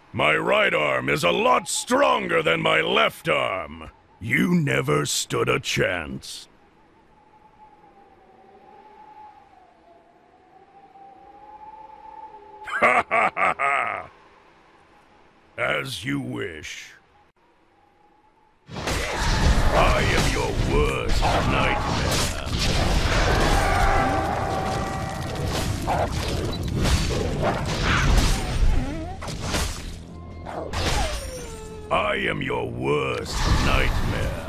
My right arm is a lot stronger than my left arm. You never stood a chance. Ha ha ha ha! As you wish. I am your worst nightmare. I am your worst nightmare.